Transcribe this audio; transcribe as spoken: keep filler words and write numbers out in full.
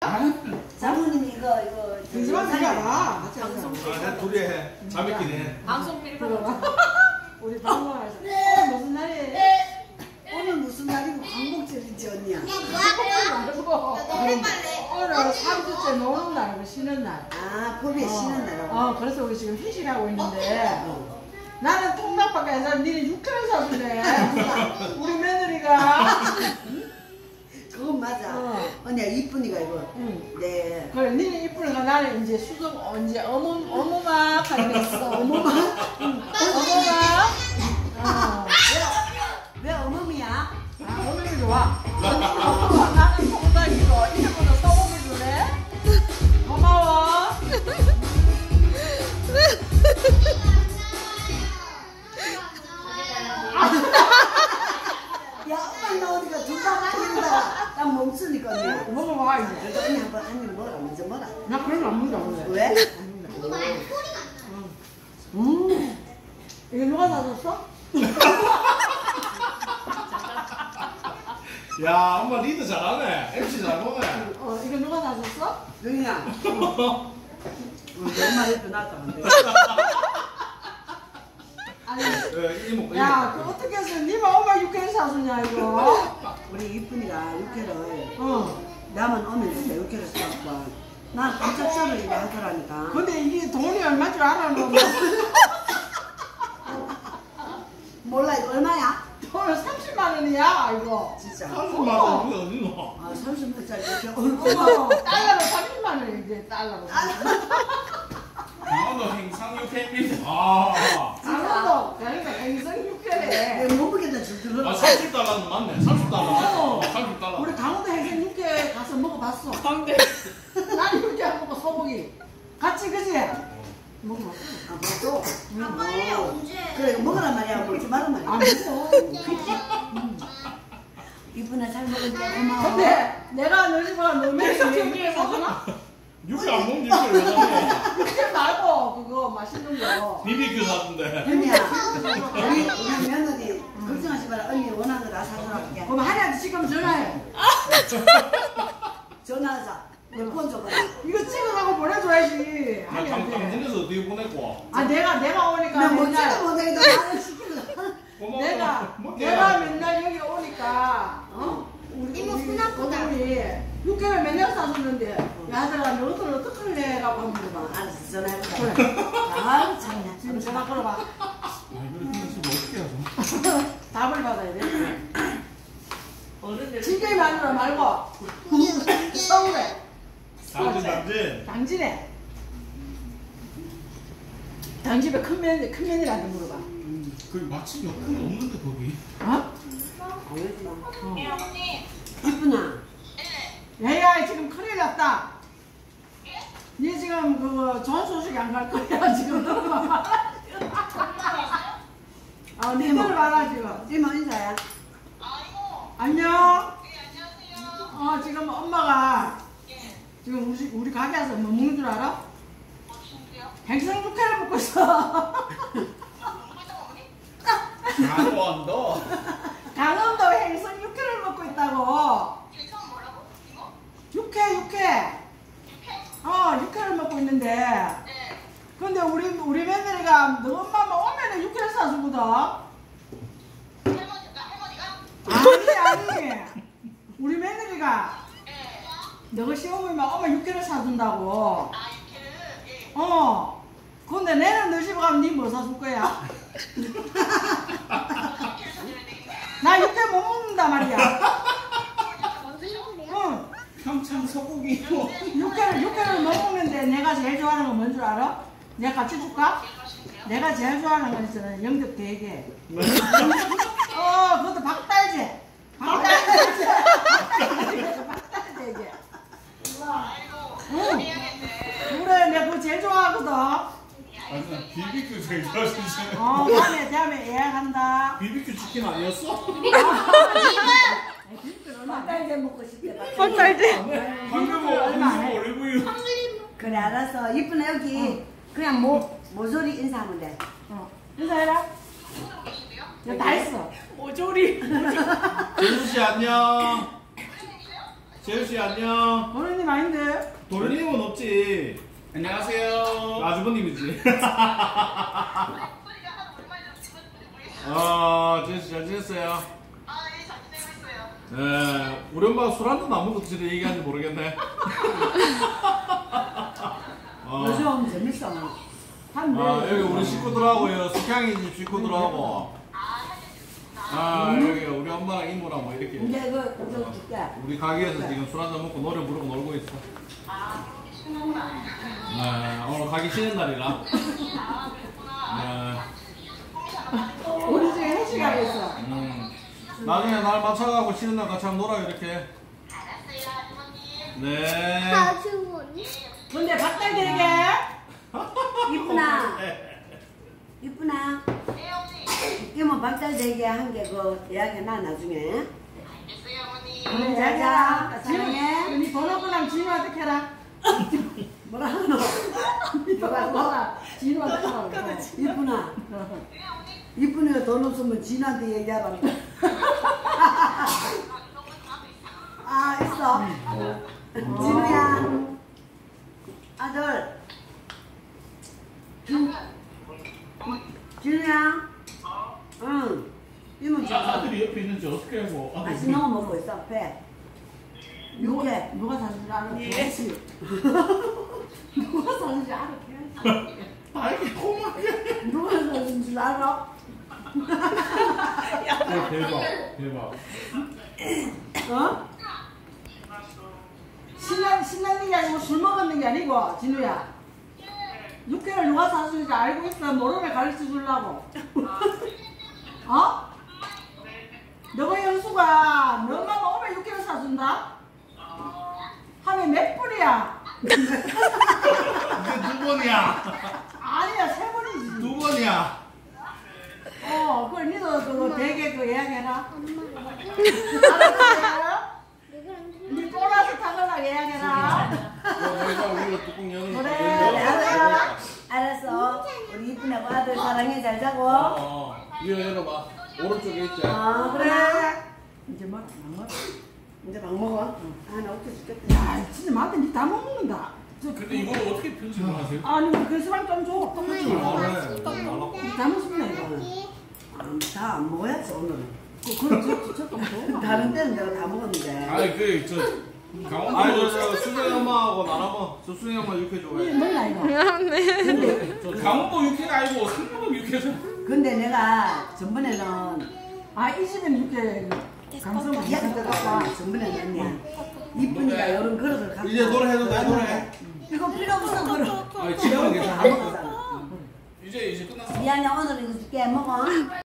장모님 이거 이거 등지만 생각나. 방송 아, 둘이 해. 자매끼리 해. 방송 미리 들어봐. 우리 방송에서 오늘 무슨 날이에요? 오늘 무슨 날이고 광복절이지 언니야. 오늘 삼 주째 노는 날, 쉬는 날. 아 법에 쉬는 날하고. 어, 그래서 우리 지금 회식하고 있는데 나는 통닭밖에 안 사. 니는 육회를 사주네. 우리 며느리가. 그건 맞아. 어. 언니야 이쁜이가 이거. 응. 네. 그래, 니는 이쁘니까 나는 이제 수정, 어, 이제 어머, 어머막 하게 됐어. 어머막? 응. 어머막? 어. 왜 어머니야? 아, 어머니 좋아. 어머막 나는 통닭이고, 이름으로 소고기 주네. 고마워. 야 엄마 나오니까 두방 아닌다. 난 멈추니까 언니야. 먹어봐, 이제. 그래도 언니 한번 언니 먹어라. 먼저 먹어라. 나 그런 거 안 먹는다, 원래. 왜? 음. 이거 누가 사줬어? 야, 엄마 리드 잘하네. 엠씨 잘 먹네. 어, 이거 누가 사줬어? 영희야. 엄마 옆에 놨다 안 돼. 아니, 예, 이모, 이모. 야, 그 어떻게 해서 니만 엄마 육회 사주냐, 이거? 우리 이쁜이가 육회를 어. 나만 오면 진짜 육회를 사갖고 난 깜짝처럼 이래 하더라니까. 근데 이게 돈이 얼마인 줄 알아, 너? 몰라 이거 얼마야? 돈 삼십만 원이야, 이거. 진짜. 삼십만 원 이거 어딨노? 아 삼십만 원짜리 이렇게 어머, 달러로 삼십만 원, 이제 달러로. 강원도 행상 육회입니다. 아, 강원도, 그러니까 행성 육회래. 내가 못 먹겠다 줄줄 아, 흘러. 삼십 달러는 맞네. 삼십 달러. 어. 삼십 달러. 우리 강원도 행성 육회 가서 먹어봤어. 한대. 난 육회 안 먹고 소고기. 같이, 그지? 먹어봤어. 아 벌써? 아, 빨리 언제? 그래 이거 먹으란 말이야 먹지 말란 말이야. 안 먹어. 이쁜아 잘 먹을게 고마워. 근데 내가 너 집에 너무 육회 사주나? 육회 안 먹는 육회 왜 사네? 육회 말고 그거 맛있는 거. 비비큐 사준대. 언니야 우리 우리 며느리 걱정하지 마라. 언니 원하는 거 다 사주라게. 그럼 하리한테 지금 전화해. 전화하자. 내 폰 줘봐라. 이거 찍으라고 보내줘야지. 나 강, 하리한테. 강진에서 어떻게 보냈고? 아 내가 내가 오니까 나 맨날 멋지도 못하겠다. 나를 시키는 고마워. 내가 뭐, 내가 맨날 여기 오니까 어 우리 이모 우리 순학보다. 우리 육개월 맨날 사줬는데 야들아 너희들 어떻게 해라고 한번 물어봐. 알았어 전화해보자. 그래. 아우 참나. 지금 전화 걸어봐. 아, 이거 지금 어떻게 하죠? 답을 받아야 돼. 어른들. 진경이 마누라 말고 서울에 당진, 당진. 당진에 당집에 큰 며느리 큰 며느리한테 물어봐. 거기 맛집이 없는데, 거기. 어? 알지 마. 예, 어머니. 이쁜아. 야야 지금 큰일 났다. 니 지금 그 좋은 소식 안 갈 거야 지금. 아 니들 봐라 지금. 이모 인사야. 아이고. 안녕. 예, 안녕하세요. 어 지금 엄마가 예. 지금 우리 우리 가게 와서 뭐 먹는 줄 알아? 무슨데요? 행성 육회를 먹고 있어. 강원도. 강원도 행성 육회를 먹고 있다고. 괜찮아 뭐라고? 이거? 육회 육회. 육회? 어 육회를 먹고 있는데. 네. 근데 우리 우리 며느리가 너 엄마만 오면은 육회를 사주거든. 할머니가 할머니가? 아니 아니. 우리 며느리가 예. 너가 시어머니만 엄마 육회를 사준다고. 아 육회를. 예. 어. 근데 내는 너 집에 가면 니 뭐 사줄 거야? 육회를 사줘야 되겠네. 나 육회 못 먹는다 말이야. 응. 평창 소고기. 육회를 육회를 못 먹는데 내가 제일 좋아하는 건 뭔 줄 알아? 내가 같이 줄까? 제일 맛있는데요? 내가 제일 좋아하는 건 있잖아. 영덕 대게. 어, 그것도 박달지. 박달지. 박달지. 박달지. 아이고. 응. 해야겠네. 그래, 내가 그거 제일 좋아하거든. 아니, 비비큐 제일 좋아하시죠? 어, 다음에, 다음에 예약한다. 비비큐 치킨 아니었어? 박달재 먹고 싶대. 박달지. 방금 얼마 안 해. 올리브유. 그래 알았어. 이쁜아 여기 그냥 모 모조리 인사하면 돼. 어, 인사해라. 누구랑 계신데요? 이거 다 했어. 모조리. 재수 씨 안녕. 재수 씨 안녕. 어른님 아닌데. 도련님은 없지. 안녕하세요. 아주버님이지. 목소리가 하도 오랜만이라서 기분이 모르겠어요. 아, 진짜 잘 지냈어요? 아, 예, 잘 지내고 있어요. 네, 우리 엄마 술 한잔 안 먹고 진짜 얘기하는지 모르겠네. 어. 요즘 재밌어. 한데 아, 여기 우리 식구들하고요, 숙향이 집 식구들하고. 아, 여기 우리 엄마랑 이모랑 뭐 이렇게. 이제 그 그거 줄게. 우리 가게에서 지금 술 한잔 먹고 노래 부르고 놀고 있어. 아, 그렇게 쉬는 건 아니에요. 네, 오늘 가기 쉬는 날이라. 아, 그랬구나. 네. 꿈이 잘 안 맞네. 우리 집에 회식하고 있어. 음. 나중에 날 맞춰가고 쉬는 날 같이 한번 놀아요, 이렇게. 알았어요, 아주머니. 네. 근데 박달 되게 이쁘나. 이쁘나. 네, 어머니. 이모 박달대게 한 개 그 예약해놔 나중에. 알겠어요, 어머니. 그래 자자. 사랑해. 우리 번호구랑 진우한테 해라. 뭐라 하노? 누가 뭐라 진우한테 하라고. 이쁘나. 네, 어머니. 이쁜이가 돈 없으면 진한테 얘기하라. 아, 이런 건 답이 있어. 아 있어. 진우야. 아들. 진 진우야. 응. 이모 좀. 아들이 옆에 있는지 어떻게 하고. 맛있는 거 먹고 있어. 배. 육회. 누가 사는 줄 알아? 예. 누가 사는 줄 알아? 아, 이렇게 고맙게. 누가 사는 줄 알아? 네, 대박, 대박. 어? 신나 신나는 게 아니고 술 먹었는 게 아니고 진우야. 육회를 누가 사주는지 알고 있어. 모르를 가르쳐 주려고. 어? 너가 연수가 너만 오면 육회를 사준다? 하면 몇 분이야? 이제 두 번이야. 아니야 세 번이지. 두 번이야. 어, 그걸 니도 그 대게 그 예약해라. 알았어? 니 보너스 타걸라 예약해라. 여기가 우리가 뚜껑 여는 거. 그래, 그래, 알았어. 알았어. 알았어. 우리 이쁜애고 아들 사랑해 잘 자고. 어, 어. 이거 열어봐. 오른쪽에 있지. 어 그래. 이제 뭐, 안 먹어? 이제 밥 먹어. 아 나 웃겨 죽겠다. 야, 진짜 맞다. 니 다 먹는다. 저, 근데 이걸 어떻게 편집을 하세요? 아니, 그 수박 좀 줘. 똑같이 먹어. 아, 그래. 니 다 먹습니다, 이거. 다 안 먹어야지 오늘은. 그, 그, 저, 저, 좀 줘. 다른 때는 내가 다 먹었는데. 아니 그 저 강원도 아니 저, 저 수정이 엄마하고 나눠봐. 저 수정이 엄마 육회 니 좋아해. 먹나, 이거? 근데, 저 강원도 육회가 아니고 상도동 육회죠. 근데 내가 전번에는 아, 이 집에는 이렇게 감성 이야기 많이 들어가 들어가. 전번에는 언니야. 이쁜이가 이런 그릇을 갖고. 이제 노래 해도 돼, 노래. 이거 필요 없어 그릇. 아니 지금은 다 괜찮아. 먹었잖아. 이제 이제 끝났어. 미안해 오늘 이거 줄게 먹어.